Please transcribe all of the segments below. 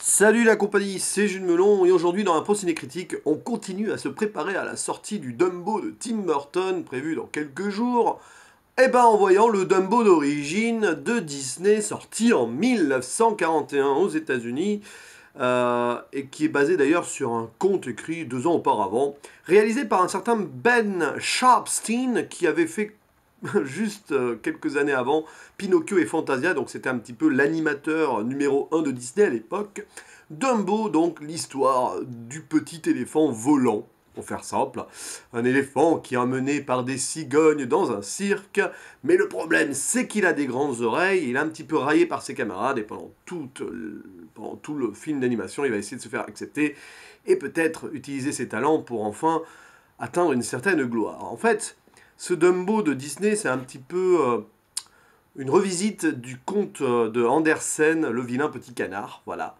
Salut la compagnie, c'est Jules Melon et aujourd'hui dans un Pro Ciné Critique, on continue à se préparer à la sortie du Dumbo de Tim Burton prévu dans quelques jours. Et ben en voyant le Dumbo d'origine de Disney sorti en 1941 aux États-Unis et qui est basé d'ailleurs sur un conte écrit 2 ans auparavant, réalisé par un certain Ben Sharpstein qui avait fait juste quelques années avant, Pinocchio et Fantasia, donc c'était un petit peu l'animateur numéro 1 de Disney à l'époque. Dumbo, donc l'histoire du petit éléphant volant, pour faire simple. Un éléphant qui est emmené par des cigognes dans un cirque, mais le problème c'est qu'il a des grandes oreilles, il est un petit peu raillé par ses camarades, et pendant tout le film d'animation, il va essayer de se faire accepter, et peut-être utiliser ses talents pour enfin atteindre une certaine gloire. En fait, ce Dumbo de Disney, c'est un petit peu une revisite du conte de Andersen, Le vilain petit canard. Voilà.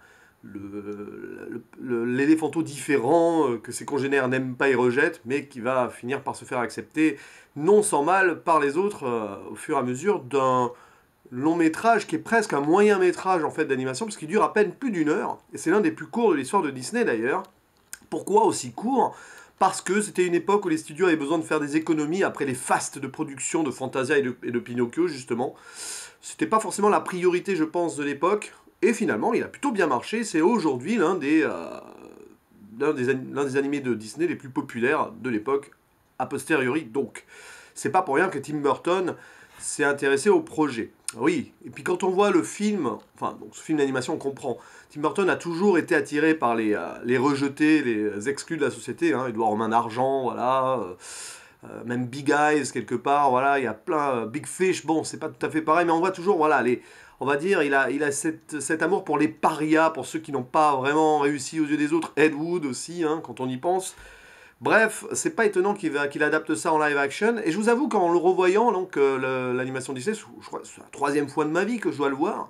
L'éléphanto différent que ses congénères n'aiment pas et rejettent, mais qui va finir par se faire accepter, non sans mal, par les autres au fur et à mesure d'un long métrage qui est presque un moyen métrage en fait d'animation, parce qu'il dure à peine plus d'1 heure, et c'est l'un des plus courts de l'histoire de Disney d'ailleurs. Pourquoi aussi court? Parce que c'était une époque où les studios avaient besoin de faire des économies après les fastes de production de Fantasia et de Pinocchio, justement. C'était pas forcément la priorité, je pense, de l'époque. Et finalement, il a plutôt bien marché. C'est aujourd'hui l'un des animés de Disney les plus populaires de l'époque, a posteriori. Donc, c'est pas pour rien que Tim Burton s'est intéressé au projet. Oui, et puis quand on voit le film, enfin, donc ce film d'animation, on comprend. Tim Burton a toujours été attiré par les rejetés, les exclus de la société, hein, Edouard Romain d'Argent, voilà, même Big Eyes quelque part, voilà, il y a plein, Big Fish, bon, c'est pas tout à fait pareil, mais on voit toujours, voilà, on va dire, il a cet amour pour les parias, pour ceux qui n'ont pas vraiment réussi aux yeux des autres, Ed Wood aussi, hein, quand on y pense. Bref, c'est pas étonnant qu'il adapte ça en live action. Et je vous avoue qu'en le revoyant, donc l'animation Disney, je crois que c'est la troisième fois de ma vie que je dois le voir.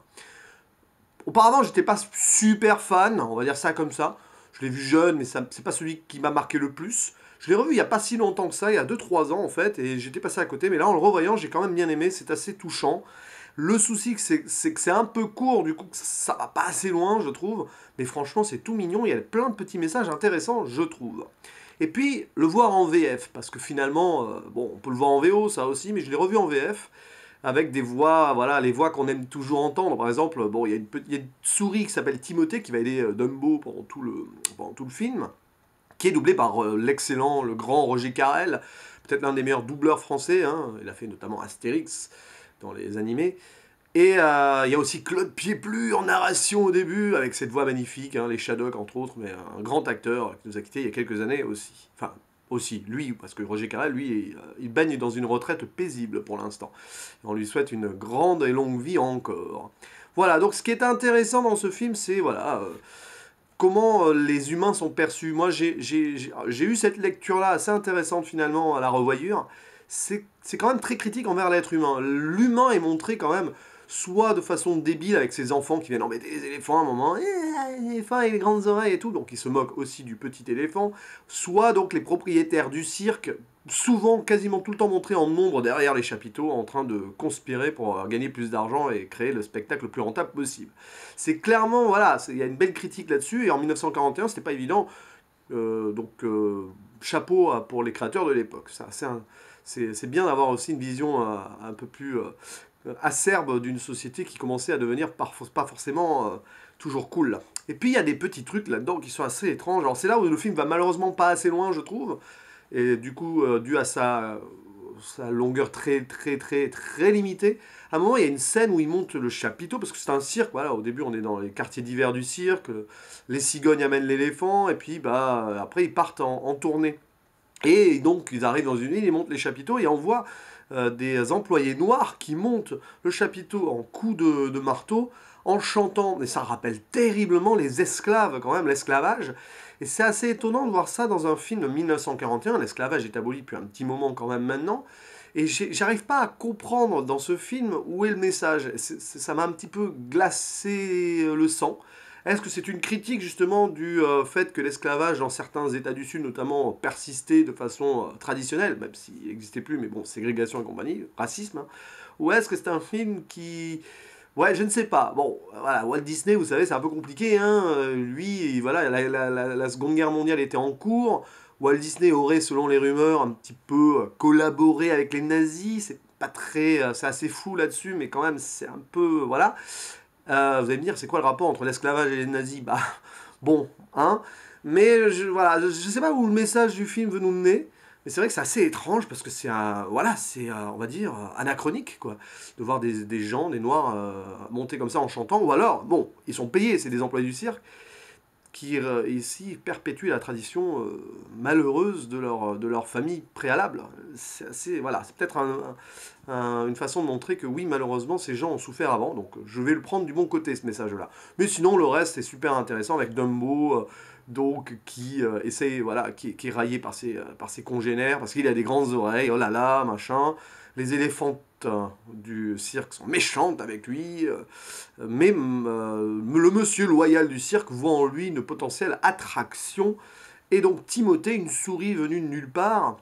Auparavant, j'étais pas super fan, on va dire ça comme ça. Je l'ai vu jeune, mais c'est pas celui qui m'a marqué le plus. Je l'ai revu il y a pas si longtemps que ça, il y a 2 3 ans en fait, et j'étais passé à côté. Mais là, en le revoyant, j'ai quand même bien aimé, c'est assez touchant. Le souci, c'est que c'est un peu court, du coup, ça va pas assez loin, je trouve. Mais franchement, c'est tout mignon, il y a plein de petits messages intéressants, je trouve. Et puis, le voir en VF, parce que finalement, bon, on peut le voir en VO, ça aussi, mais je l'ai revu en VF, avec des voix, voilà, les voix qu'on aime toujours entendre. Par exemple, bon, il y a une souris qui s'appelle Timothée, qui va aider Dumbo pendant tout le film, qui est doublé par l'excellent, le grand Roger Carrel, peut-être l'un des meilleurs doubleurs français, hein. Il a fait notamment Astérix dans les animés. Et il y a aussi Claude Pieplu en narration au début, avec cette voix magnifique, hein, les Shadocks entre autres, mais un grand acteur qui nous a quittés il y a quelques années aussi. Enfin, aussi, lui, parce que Roger Carrel, lui, il baigne dans une retraite paisible pour l'instant. On lui souhaite une grande et longue vie encore. Voilà, donc ce qui est intéressant dans ce film, c'est voilà, comment les humains sont perçus. Moi, j'ai eu cette lecture-là assez intéressante finalement à la revoyure. C'est quand même très critique envers l'être humain. L'humain est montré quand même soit de façon débile avec ses enfants qui viennent embêter les éléphants à un moment, l'éléphant avec les grandes oreilles et tout, donc ils se moquent aussi du petit éléphant, soit donc les propriétaires du cirque, souvent quasiment tout le temps montrés en nombre derrière les chapiteaux, en train de conspirer pour gagner plus d'argent et créer le spectacle le plus rentable possible. C'est clairement, voilà, il y a une belle critique là-dessus, et en 1941, c'était pas évident, chapeau pour les créateurs de l'époque. C'est bien d'avoir aussi une vision un peu plus acerbe d'une société qui commençait à devenir pas forcément toujours cool. Et puis il y a des petits trucs là-dedans qui sont assez étranges. Alors c'est là où le film va malheureusement pas assez loin, je trouve. Et du coup, dû à sa longueur très limitée, à un moment il y a une scène où il monte le chapiteau, parce que c'est un cirque, voilà, au début on est dans les quartiers d'hiver du cirque, les cigognes amènent l'éléphant, et puis bah, après ils partent en tournée. Et donc, ils arrivent dans une île, ils montent les chapiteaux, et on voit des employés noirs qui montent le chapiteau en coups de marteau, en chantant. Et ça rappelle terriblement les esclaves, quand même, l'esclavage. Et c'est assez étonnant de voir ça dans un film de 1941. L'esclavage est aboli depuis un petit moment, quand même, maintenant. Et j'arrive pas à comprendre dans ce film où est le message. Ça m'a un petit peu glacé le sang. Est-ce que c'est une critique justement du fait que l'esclavage dans certains États du Sud notamment persistait de façon traditionnelle, même s'il n'existait plus, mais bon, ségrégation et compagnie, racisme, hein. Ou est-ce que c'est un film qui Ouais, je ne sais pas. Bon, voilà, Walt Disney, vous savez, c'est un peu compliqué, hein. Lui, voilà, la Seconde Guerre mondiale était en cours. Walt Disney aurait, selon les rumeurs, un petit peu collaboré avec les nazis. C'est pas très, c'est assez flou là-dessus, mais quand même, c'est un peu, voilà. Vous allez me dire, c'est quoi le rapport entre l'esclavage et les nazis? Bah, bon, hein. Mais voilà, je sais pas où le message du film veut nous mener. Mais c'est vrai que c'est assez étrange parce que c'est un, voilà, c'est, on va dire, anachronique, quoi. De voir des gens, des noirs, monter comme ça en chantant. Ou alors, bon, ils sont payés, c'est des employés du cirque, qui ici perpétuent la tradition malheureuse de leur famille préalable. C'est assez, voilà, c'est peut-être une façon de montrer que oui, malheureusement, ces gens ont souffert avant, donc je vais le prendre du bon côté, ce message-là. Mais sinon, le reste est super intéressant avec Dumbo, donc qui essaye, voilà, qui est raillé par ses congénères, parce qu'il a des grandes oreilles, oh là là, machin. Les éléphantes du cirque sont méchantes avec lui, mais le monsieur loyal du cirque voit en lui une potentielle attraction, et donc Timothée, une souris venue de nulle part,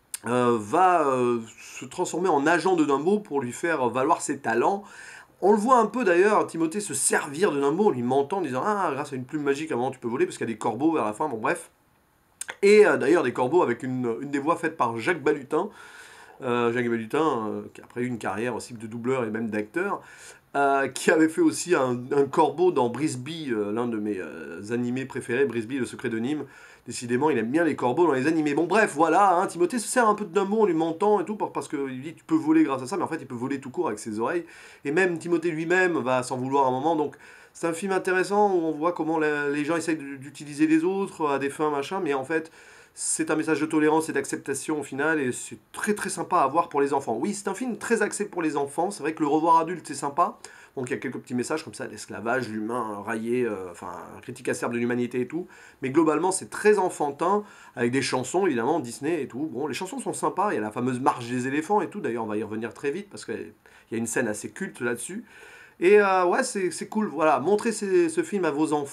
va se transformer en agent de Dumbo pour lui faire valoir ses talents. On le voit un peu d'ailleurs, Timothée se servir de Dumbo, en lui mentant, en disant ah, grâce à une plume magique, à un moment tu peux voler, parce qu'il y a des corbeaux vers la fin, bon bref. Et d'ailleurs des corbeaux avec une des voix faites par Jacques Balutin. Jacques Balutin, qui a après eu une carrière aussi de doubleur et même d'acteur, qui avait fait aussi un corbeau dans Brisby, l'un de mes animés préférés, Brisby, le secret de Nîmes. Décidément, il aime bien les corbeaux dans les animés. Bon, bref, voilà, hein, Timothée se sert un peu d'un mot en lui mentant et tout, parce qu'il dit tu peux voler grâce à ça, mais en fait, il peut voler tout court avec ses oreilles. Et même Timothée lui-même va s'en vouloir un moment. Donc, c'est un film intéressant où on voit comment les gens essayent d'utiliser les autres à des fins, machin, mais en fait, c'est un message de tolérance et d'acceptation au final, et c'est très très sympa à voir pour les enfants. Oui, c'est un film très axé pour les enfants, c'est vrai que le revoir adulte c'est sympa, donc il y a quelques petits messages comme ça, l'esclavage, l'humain raillé, enfin, critique acerbe de l'humanité et tout, mais globalement c'est très enfantin, avec des chansons évidemment, Disney et tout. Bon, les chansons sont sympas, il y a la fameuse marche des éléphants et tout, d'ailleurs on va y revenir très vite, parce qu'il y a une scène assez culte là-dessus. Et ouais, c'est cool, voilà, montrez ce film à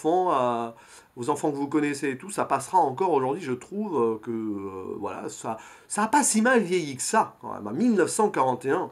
vos enfants que vous connaissez et tout, ça passera encore aujourd'hui, je trouve que, voilà, ça a pas si mal vieilli que ça, quand même. 1941,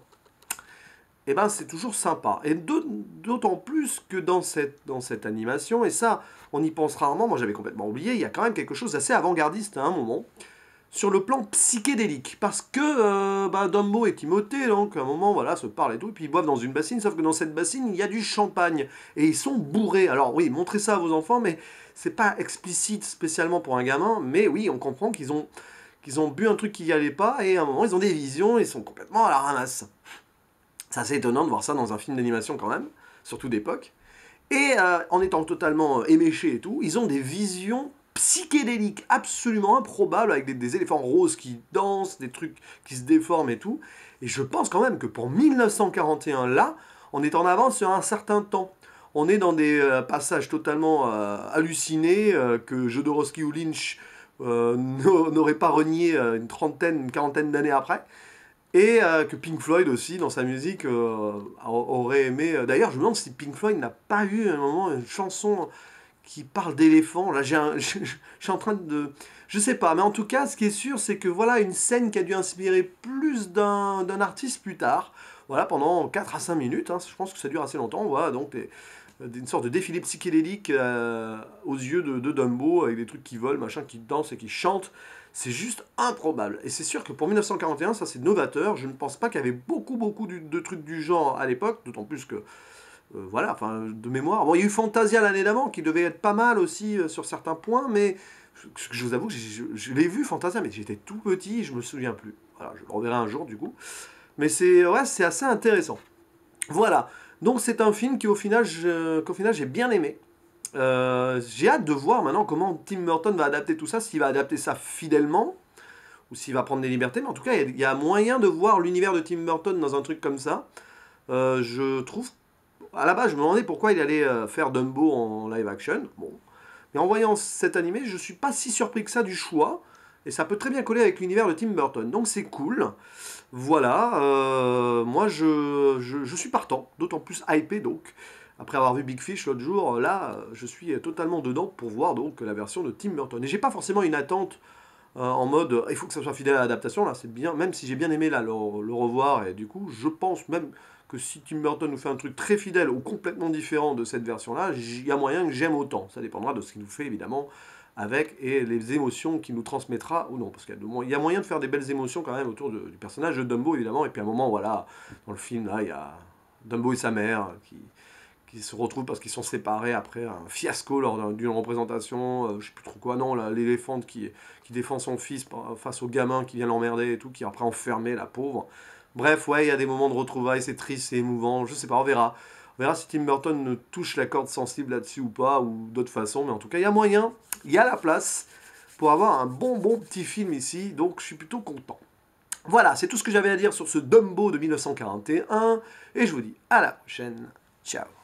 et ben c'est toujours sympa. Et d'autant plus que dans cette animation, et ça, on y pense rarement, moi j'avais complètement oublié, il y a quand même quelque chose d'assez avant-gardiste à un moment, sur le plan psychédélique. Parce que Dumbo et Timothée, donc, à un moment, voilà, se parlent et tout, et puis ils boivent dans une bassine, sauf que dans cette bassine, il y a du champagne. Et ils sont bourrés. Alors oui, montrez ça à vos enfants, mais c'est pas explicite spécialement pour un gamin, mais oui, on comprend qu'ils ont bu un truc qui y allait pas, et à un moment, ils ont des visions, ils sont complètement à la ramasse. C'est assez étonnant de voir ça dans un film d'animation quand même, surtout d'époque. Et en étant totalement éméchés et tout, ils ont des visions psychédéliques absolument improbables avec des éléphants roses qui dansent, des trucs qui se déforment et tout. Et je pense quand même que pour 1941, là, on est en avance sur un certain temps. On est dans des passages totalement hallucinés que Jodorowsky ou Lynch n'auraient pas renié une quarantaine d'années après. Et que Pink Floyd aussi, dans sa musique, aurait aimé. D'ailleurs, je me demande si Pink Floyd n'a pas eu à un moment une chanson qui parle d'éléphants. Là, je suis en train de. Je sais pas, mais en tout cas, ce qui est sûr, c'est que voilà une scène qui a dû inspirer plus d'un artiste plus tard. Voilà, pendant 4 à 5 minutes, hein, je pense que ça dure assez longtemps. Voilà, donc une sorte de défilé psychédélique aux yeux de Dumbo, avec des trucs qui volent, machin, qui dansent et qui chantent. C'est juste improbable. Et c'est sûr que pour 1941, ça c'est novateur. Je ne pense pas qu'il y avait beaucoup de trucs du genre à l'époque, d'autant plus que, voilà, enfin, de mémoire. Bon, il y a eu Fantasia l'année d'avant, qui devait être pas mal aussi sur certains points, mais je vous avoue que je l'ai vu Fantasia, mais j'étais tout petit, je me souviens plus. Voilà, je le reverrai un jour du coup. Mais c'est ouais, c'est assez intéressant. Voilà. Donc c'est un film qu'au final j'ai bien aimé. J'ai hâte de voir maintenant comment Tim Burton va adapter tout ça, s'il va adapter ça fidèlement, ou s'il va prendre des libertés, mais en tout cas, il y a moyen de voir l'univers de Tim Burton dans un truc comme ça. Je trouve, à la base, je me demandais pourquoi il allait faire Dumbo en live action, bon. Mais en voyant cet animé, je suis pas si surpris que ça du choix, et ça peut très bien coller avec l'univers de Tim Burton, donc c'est cool. Voilà, moi je suis partant, d'autant plus hypé donc. Après avoir vu Big Fish l'autre jour, là, je suis totalement dedans pour voir donc la version de Tim Burton. Et j'ai pas forcément une attente en mode il faut que ça soit fidèle à l'adaptation, là, c'est bien, même si j'ai bien aimé là le revoir, et du coup, je pense même que si Tim Burton nous fait un truc très fidèle ou complètement différent de cette version-là, il y a moyen que j'aime autant. Ça dépendra de ce qu'il nous fait, évidemment, avec et les émotions qu'il nous transmettra ou non. Parce qu'il y a moyen de faire des belles émotions quand même autour du personnage de Dumbo, évidemment. Et puis à un moment, voilà, dans le film, là, il y a Dumbo et sa mère qui se retrouvent parce qu'ils sont séparés après un fiasco lors d'une représentation, je sais plus trop quoi, non, l'éléphante qui défend son fils face au gamin qui vient l'emmerder et tout, qui est après enfermé, la pauvre. Bref, ouais, il y a des moments de retrouvailles, c'est triste, c'est émouvant, je sais pas, on verra. On verra si Tim Burton ne touche la corde sensible là-dessus ou pas, ou d'autres façons, mais en tout cas, il y a moyen, il y a la place pour avoir un bon petit film ici, donc je suis plutôt content. Voilà, c'est tout ce que j'avais à dire sur ce Dumbo de 1941, et je vous dis à la prochaine, ciao.